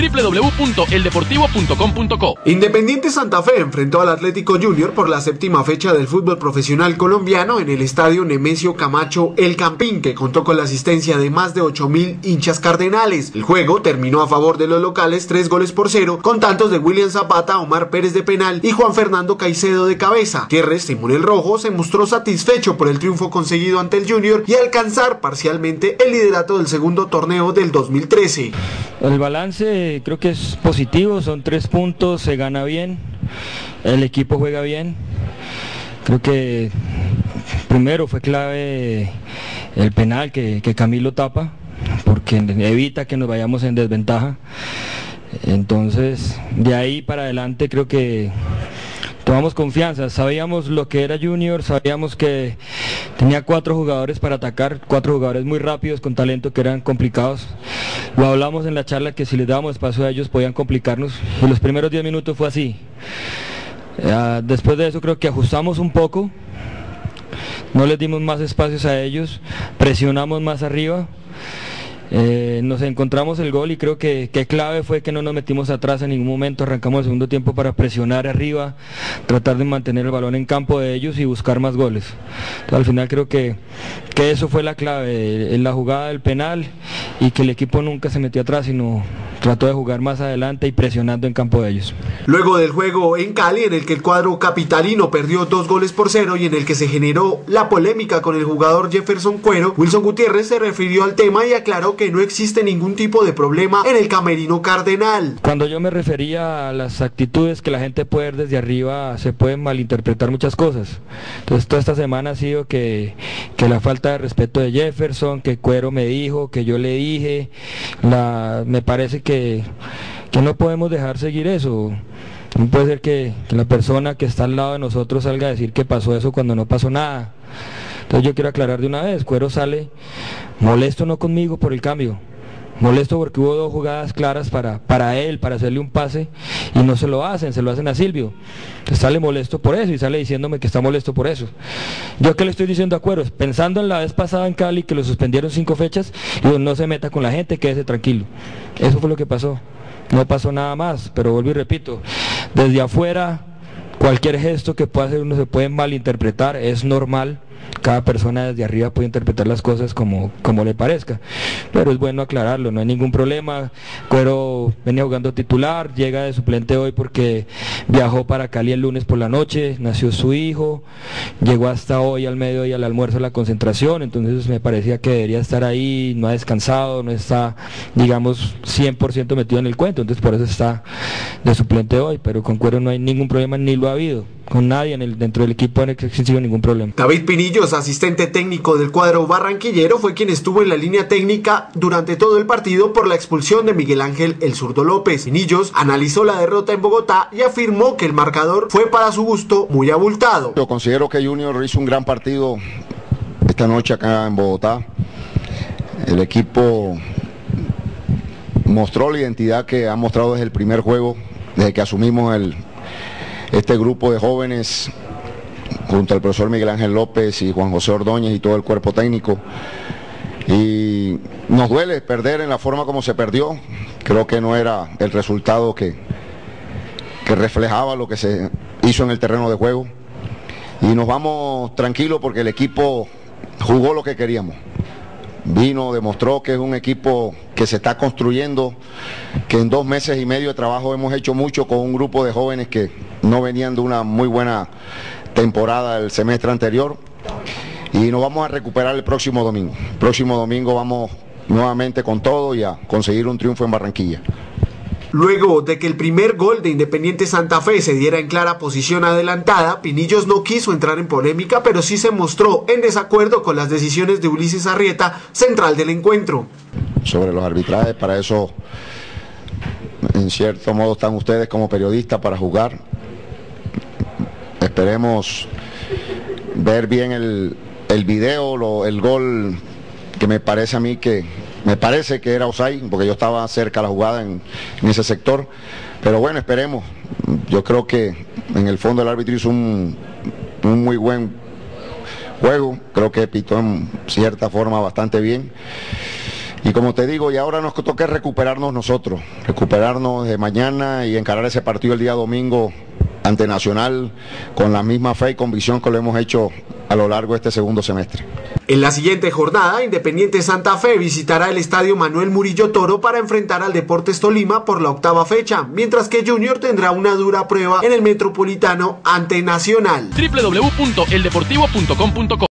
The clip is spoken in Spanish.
www.eldeportivo.com.co. Independiente Santa Fe enfrentó al Atlético Junior por la séptima fecha del fútbol profesional colombiano en el estadio Nemesio Camacho El Campín, que contó con la asistencia de más de 8.000 hinchas cardenales. El juego terminó a favor de los locales 3-0, con tantos de William Zapata, Omar Pérez de penal y Juan Fernando Caicedo de cabeza. Gutiérrez, Simón el Rojo, se mostró satisfecho por el triunfo conseguido ante el Junior y alcanzar parcialmente el liderato del segundo torneo del 2013. El balance creo que es positivo, son 3 puntos, se gana bien, el equipo juega bien. Creo que primero fue clave el penal que Camilo tapa, porque evita que nos vayamos en desventaja. Entonces, de ahí para adelante creo que tomamos confianza, sabíamos lo que era Junior, sabíamos que tenía 4 jugadores para atacar, 4 jugadores muy rápidos, con talento, que eran complicados. Lo hablamos en la charla, que si les dábamos espacio a ellos podían complicarnos, y los primeros 10 minutos fue así. Después de eso creo que ajustamos un poco, no les dimos más espacios a ellos, presionamos más arriba. Nos encontramos el gol y creo que clave fue que no nos metimos atrás en ningún momento, arrancamos el segundo tiempo para presionar arriba, tratar de mantener el balón en campo de ellos y buscar más goles. Entonces, al final creo que eso fue la clave, en la jugada del penal, y que el equipo nunca se metió atrás, sino trató de jugar más adelante y presionando en campo de ellos. Luego del juego en Cali, en el que el cuadro capitalino perdió 2-0 y en el que se generó la polémica con el jugador Jefferson Cuero, Wilson Gutiérrez se refirió al tema y aclaró que no existe ningún tipo de problema en el camerino cardenal. Cuando yo me refería a las actitudes que la gente puede ver desde arriba, se pueden malinterpretar muchas cosas. Entonces toda esta semana ha sido que la falta de respeto de Jefferson, que Cuero me dijo, que yo le dije, me parece que no podemos dejar seguir eso. No puede ser que la persona que está al lado de nosotros salga a decir que pasó eso cuando no pasó nada. Entonces yo quiero aclarar de una vez, Cuero sale molesto, no conmigo por el cambio, molesto porque hubo 2 jugadas claras para él, para hacerle un pase, y no se lo hacen a Silvio. Entonces sale molesto por eso y sale diciéndome que está molesto por eso. Yo que le estoy diciendo a Cuero, pensando en la vez pasada en Cali que lo suspendieron 5 fechas, digo, no se meta con la gente, quédese tranquilo. Eso fue lo que pasó, no pasó nada más, pero vuelvo y repito, desde afuera cualquier gesto que pueda hacer uno se puede malinterpretar, es normal. Cada persona desde arriba puede interpretar las cosas como le parezca, pero es bueno aclararlo, no hay ningún problema. Cuero venía jugando titular, llega de suplente hoy porque viajó para Cali el lunes por la noche, nació su hijo, llegó hasta hoy al mediodía al almuerzo a la concentración, entonces me parecía que debería estar ahí, no ha descansado, no está, digamos, 100% metido en el cuento, entonces por eso está de suplente hoy, pero con Cuero no hay ningún problema, ni lo ha habido. Con nadie dentro del equipo no ha existido ningún problema. David Pinillos, asistente técnico del cuadro barranquillero, fue quien estuvo en la línea técnica durante todo el partido por la expulsión de Miguel Ángel El Zurdo López. Pinillos analizó la derrota en Bogotá y afirmó que el marcador fue para su gusto muy abultado. Yo considero que Junior hizo un gran partido esta noche acá en Bogotá. El equipo mostró la identidad que ha mostrado desde el primer juego, desde que asumimos este grupo de jóvenes junto al profesor Miguel Ángel López y Juan José Ordóñez y todo el cuerpo técnico. Y nos duele perder en la forma como se perdió. Creo que no era el resultado que reflejaba lo que se hizo en el terreno de juego. Y nos vamos tranquilos porque el equipo jugó lo que queríamos. Vino, demostró que es un equipo que se está construyendo, que en 2 meses y medio de trabajo hemos hecho mucho con un grupo de jóvenes que no venían de una muy buena temporada el semestre anterior, y nos vamos a recuperar el próximo domingo. El próximo domingo vamos nuevamente con todo y a conseguir un triunfo en Barranquilla. Luego de que el primer gol de Independiente Santa Fe se diera en clara posición adelantada, Pinillos no quiso entrar en polémica, pero sí se mostró en desacuerdo con las decisiones de Ulises Arrieta, central del encuentro. Sobre los arbitrajes, para eso en cierto modo están ustedes como periodistas para jugar. Esperemos ver bien el video, el gol que me parece a mí que era offside, porque yo estaba cerca de la jugada en ese sector, pero bueno, esperemos. Yo creo que en el fondo el árbitro hizo un muy buen juego, creo que pitó en cierta forma bastante bien, Y como te digo, y ahora nos toca recuperarnos nosotros, recuperarnos de mañana y encarar ese partido el día domingo ante Nacional con la misma fe y convicción que lo hemos hecho a lo largo de este segundo semestre. En la siguiente jornada, Independiente Santa Fe visitará el estadio Manuel Murillo Toro para enfrentar al Deportes Tolima por la 8ª fecha, mientras que Junior tendrá una dura prueba en el Metropolitano ante Nacional. www.eldeportivo.com.co